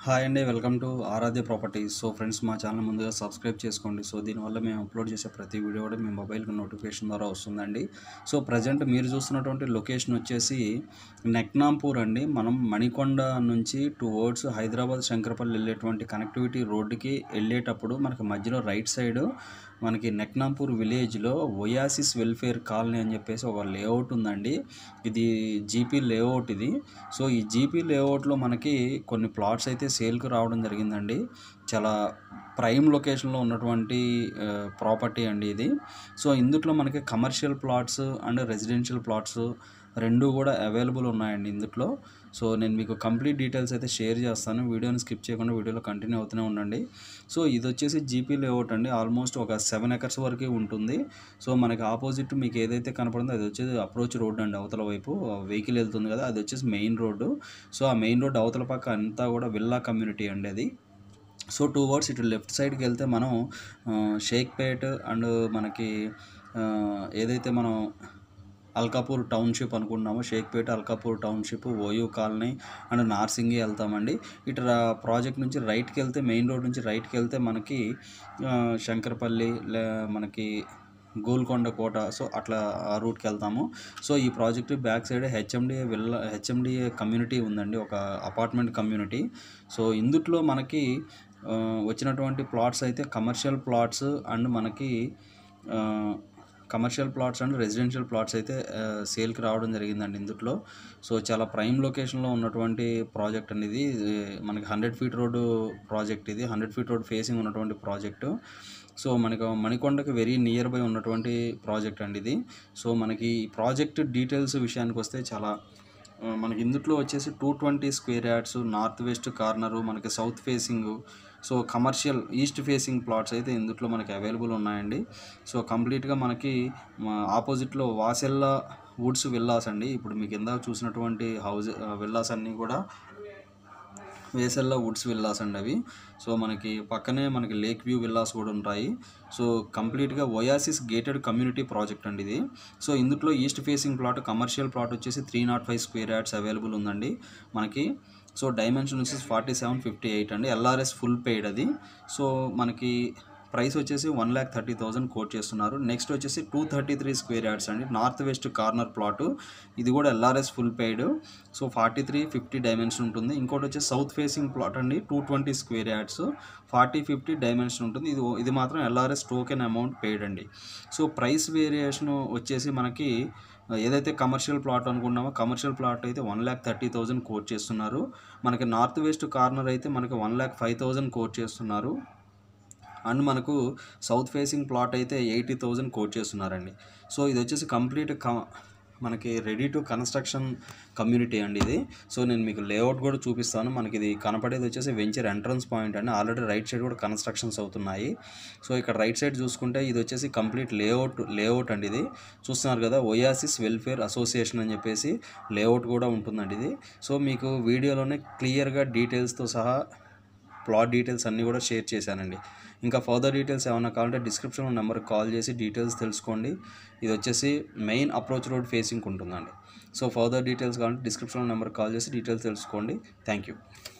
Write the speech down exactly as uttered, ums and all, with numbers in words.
Hi అండి, welcome to Aaradhya properties. So friends, మా channel ముందుగా సబ్స్క్రైబ్ చేసుకోండి. సో దీనివల్ల మేము అప్లోడ్ చేసే ప్రతి వీడియో కూడా మీ మొబైల్కి నోటిఫికేషన్ ద్వారా వస్తుందండి. సో ప్రజెంట్ మీరు చూస్తున్నటువంటి లొకేషన్ వచ్చేసి నెక్నాంపూర్ అండి. మనం మణికొండ నుంచి టువర్డ్స్ హైదరాబాద్ శంకరపల్లి వెళ్ళేటువంటి కనెక్టివిటీ రోడ్డుకి వెళ్ళేటప్పుడు మనకి మధ్యలో రైట్ సైడ్ మనకి నెక్నాంపూర్ విలేజ్లో ఒయాసిస్ వెల్ఫేర్ కాలనీ అని చెప్పేసి ఒక లేఅవుట్ ఉందండి. ఇది జీపీ లేఅవుట్ ఇది. సో ఈ జీపీ లేఅవుట్లో మనకి కొన్ని ప్లాట్స్ అయితే సేల్కి రావడం జరిగిందండి. చాలా ప్రైమ్ లొకేషన్లో ఉన్నటువంటి ప్రాపర్టీ అండి ఇది. సో ఇందులో మనకి commercial plots and residential plots రెండు కూడా అవైలబుల్ ఉన్నాయండి ఇందులో. సో నేను మీకు కంప్లీట్ డీటెయిల్స్ అయితే షేర్ చేస్తాను. వీడియోని స్కిప్ చేయకుండా వీడియోలో కంటిన్యూ అవుతూనే ఉండండి. సో ఇది వచ్చేసి జీపీ లేఅవుట్ అండి. ఆల్మోస్ట్ ఒక సెవెన్ ఎకర్స్ వరకు ఉంటుంది. సో మనకి ఆపోజిట్ మీకు ఏదైతే కనపడిందో అది వచ్చేసి అప్రోచ్ రోడ్ అండి. అవతల వైపు వెహికల్ వెళ్తుంది కదా, అది వచ్చేసి మెయిన్ రోడ్డు. సో ఆ మెయిన్ రోడ్ అవతల పక్క అంతా కూడా విల్లా కమ్యూనిటీ అండి అది. సో టూ వర్డ్స్ ఇటు లెఫ్ట్ సైడ్కి వెళ్తే మనం షేక్పేట్ అండ్ మనకి ఏదైతే మనం అల్కాపూర్ టౌన్షిప్ అనుకుంటున్నాము, Shaikpet, Alkapur township, OU colony and Narsingi వెళ్తామండి. ఇటు ప్రాజెక్ట్ నుంచి రైట్కి వెళ్తే, మెయిన్ రోడ్ నుంచి రైట్కి వెళ్తే మనకి శంకరపల్లి, లే మనకి గోల్కొండ కోట, సో అట్లా ఆ రూట్కి వెళ్తాము. సో ఈ project back side HMDA villa HMDA community ఉందండి, ఒక అపార్ట్మెంట్ కమ్యూనిటీ. సో ఇందుట్లో మనకి వచ్చినటువంటి ప్లాట్స్ అయితే కమర్షియల్ ప్లాట్స్ అండ్ మనకి commercial plots and residential plots అయితే సేల్కి రావడం జరిగిందండి ఇందులో. సో చాలా ప్రైమ్ లొకేషన్లో ఉన్నటువంటి ప్రాజెక్ట్ అండి ఇది. మనకి హండ్రెడ్ ఫీట్ రోడ్డు ప్రాజెక్ట్ ఇది. హండ్రెడ్ ఫీట్ రోడ్ ఫేసింగ్ ఉన్నటువంటి ప్రాజెక్టు. సో మనకు మణికొండకి వెరీ నియర్ బై ఉన్నటువంటి ప్రాజెక్ట్ అండి ఇది. సో మనకి ఈ ప్రాజెక్ట్ డీటెయిల్స్ విషయానికి వస్తే చాలా మనకి ఇందులో వచ్చేసి two twenty square yards, north west corner, మనకి south facing, so commercial east facing plots అయితే ఇందులో మనకి అవైలబుల్ ఉన్నాయండి. సో కంప్లీట్గా మనకి ఆపోజిట్లో వాసెల్లా వుడ్స్ విల్లాస్ అండి. ఇప్పుడు మీకు ఇందాక చూసినటువంటి హౌస్ విల్లాస్ అన్నీ కూడా వేసెల్లా వుడ్స్ విల్లాస్ అండి అవి. సో మనకి పక్కనే మనకి లేక్ వ్యూ విల్లాస్ కూడా ఉంటాయి. సో కంప్లీట్గా ఒయాసిస్ గేటెడ్ కమ్యూనిటీ ప్రాజెక్ట్ అండి ఇది. సో ఇందులో east facing plot, commercial plot వచ్చేసి three naught five square yards available ఉందండి మనకి. సో డైమెన్షన్ వచ్చేసి ఫార్టీ సెవెన్ ఫిఫ్టీ ఎయిట్ అండి. ఎల్ఆర్ఎస్ ఫుల్ పెయిడ్ అది. సో మనకి ప్రైస్ వచ్చేసి one lakh thirty thousand quote చేస్తున్నారు. నెక్స్ట్ వచ్చేసి two thirty three square yards అండి, నార్త్ వెస్ట్ కార్నర్ ప్లాటు. ఇది కూడా LRS full paid. So forty three fifty dimension ఉంటుంది. ఇంకోటి వచ్చేసి సౌత్ ఫేసింగ్ ప్లాట్ అండి, two twenty square yards, forty fifty dimension ఉంటుంది. ఇది ఇది మాత్రం ఎల్ఆర్ఎస్ టోకెన్ అమౌంట్ పెయిడ్ అండి. సో ప్రైస్ వేరియేషన్ వచ్చేసి మనకి ఏదైతే కమర్షియల్ ప్లాట్ అనుకున్నామో కమర్షియల్ ప్లాట్ అయితే one lakh thirty thousand quote చేస్తున్నారు. మనకి నార్త్ వెస్ట్ కార్నర్ అయితే మనకి one lakh five thousand quote చేస్తున్నారు. అండ్ మనకు సౌత్ ఫేసింగ్ ప్లాట్ అయితే ఎయిటీ థౌజండ్ కోట్ చేస్తున్నారండి. సో ఇది వచ్చేసి కంప్లీట్ క మనకి రెడీ టు కన్స్ట్రక్షన్ కమ్యూనిటీ అండి ఇది. సో నేను మీకు లేఅవుట్ కూడా చూపిస్తాను. మనకి ఇది కనపడేది వచ్చేసి వెంచర్ ఎంట్రన్స్ పాయింట్ అండి. ఆల్రెడీ రైట్ సైడ్ కూడా కన్స్ట్రక్షన్స్ అవుతున్నాయి. సో ఇక్కడ రైట్ సైడ్ చూసుకుంటే ఇది వచ్చేసి కంప్లీట్ లేఅవుట్ లేఅవుట్ అండి ఇది. చూస్తున్నారు కదా, ఒయాసిస్ వెల్ఫేర్ అసోసియేషన్ అని చెప్పేసి లేఅవుట్ కూడా ఉంటుందండి ఇది. సో మీకు వీడియోలోనే క్లియర్గా డీటెయిల్స్తో సహా ప్లాట్ డీటెయిల్స్ అన్నీ కూడా షేర్ చేశానండి. ఇంకా ఫర్దర్ డీటెయిల్స్ ఏమైనా కావాలంటే డిస్క్రిప్షన్లో నెంబర్కి కాల్ చేసి డీటెయిల్స్ తెలుసుకోండి. ఇది వచ్చేసి మెయిన్ అప్రోచ్ రోడ్ ఫేసింగ్ ఉంటుందండి. సో ఫర్దర్ డీటెయిల్స్ కావాలంటే డిస్క్రిప్షన్లో నెంబర్కి కాల్ చేసి డీటెయిల్స్ తెలుసుకోండి. Thank you.